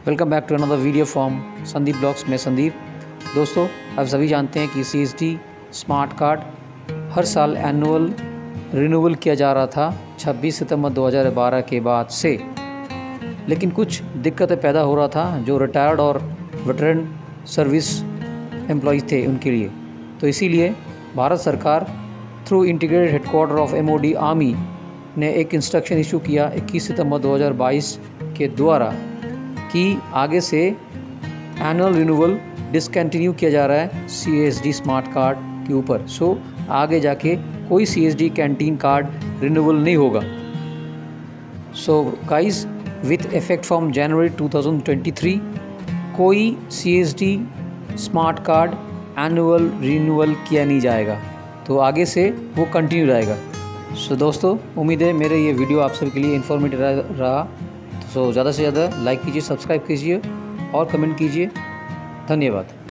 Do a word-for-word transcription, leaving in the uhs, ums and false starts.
Welcome back to another video from Sandeep blogs. मैं संदीप। दोस्तों, आप सभी जानते हैं कि सीएसडी स्मार्ट कार्ड हर साल एनुअल रिन्यूअल किया जा रहा था छब्बीस सितंबर दो हज़ार बारह के बाद से, लेकिन कुछ दिक्कतें पैदा हो रहा था जो रिटायर्ड और वेटरन सर्विस एम्प्लॉयज़ थे उनके लिए। तो इसीलिए भारत सरकार through integrated headquarter of MOD army ने एक इंस्ट्रक्शन इशू किया इक्कीस सितंबर दो हज़ार बाईस के द्वारा कि आगे से एनुअल रिन्यूअल डिसकंटिन्यू किया जा रहा है सीएसडी स्मार्ट कार्ड के ऊपर। सो so, आगे जाके कोई सीएसडी कैंटीन कार्ड रिन्यूअल नहीं होगा। So guys, with effect from January two thousand twenty three कोई CSD smart card annual renewal किया नहीं जाएगा, तो आगे से वो कंटिन्यू रहेगा। सो so, दोस्तों, उम्मीद है मेरे ये वीडियो आप सबके लिए इन्फॉर्मेटिव रहा। सो ज़्यादा से ज़्यादा लाइक कीजिए, सब्सक्राइब कीजिए और कमेंट कीजिए। धन्यवाद।